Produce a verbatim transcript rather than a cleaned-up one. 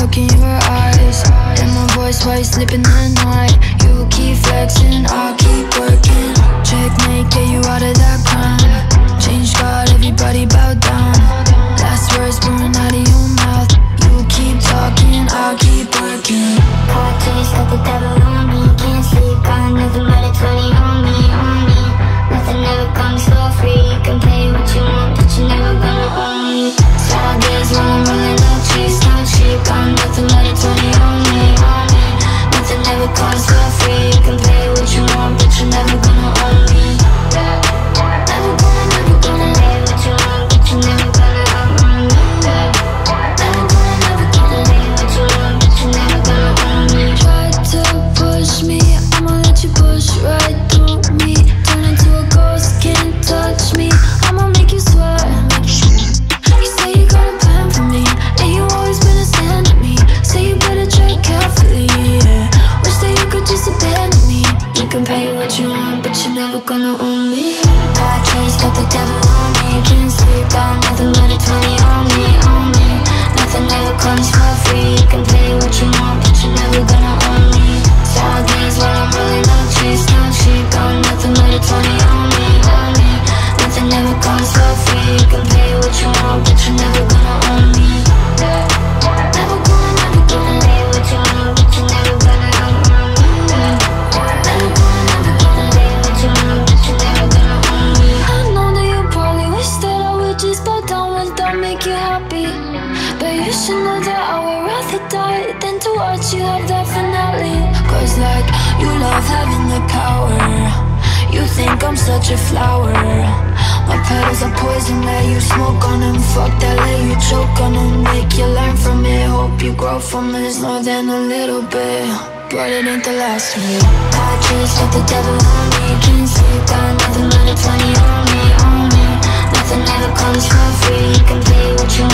look in your eyes, and my voice while you sleep in the night. You keep flexing, I'll keep working. Checkmate, get you out of that crime. Change God, everybody bow down. Last words pouring out of your mouth. You keep talking, I'll keep working. Hot taste, got the devil on me. Can't sleep, got nothing but a twenty on me, on me. Nothing ever comes for free. You can pay what you want, but you're never gonna own me. Sad days when I'm rolling up trees, not cheap. Got nothing but a twenty on me, on me. Nothing ever comes for free. You can pay what you want, but you're never gonna own me. Never gonna, never gonna pay what you want, but you're never gonna own me. Never gonna, never gonna pay what you want, but you're never gonna own me. Try to push me, I'ma let you push right through me. Turn into a ghost, can't touch me. I'ma make you sweat. You say you got a plan for me, and you always been a stand at me. Say you better tread carefully, yeah. Wish that you could just abandon me. You can pay what you want, but you're never gonna own me. Bad trace, got the devil on me. Can't sleep, got nothing but a twenty on me, on me. Nothing ever comes for free. You can pay what you want, but you're never gonna own me. Sad days when I'm rolling up trees, no cheap. Got nothing but a twenty on me, on me. Nothing ever comes for free. You can pay what you want, but you're never gonna own me. Never gonna, never gonna pay what you want, but you're never gonna own me. Never gonna, never gonna pay what you want, but you're never gonna own me. I know that you probably wish that I would just bow down when that make you happy. But you should know that I would rather die than to watch you have that finale. Cause like, you love having the power. You think I'm such a flower. My petals are poison, let you smoke on them. Fuck that, let you choke on them. Make you learn from it, hope you grow from it. It's more than a little bit, but it ain't the last of it. Bad trace, got the devil on me. Can't sleep, got nothing but a twenty on me, on me. Nothing ever comes for free. You can pay what you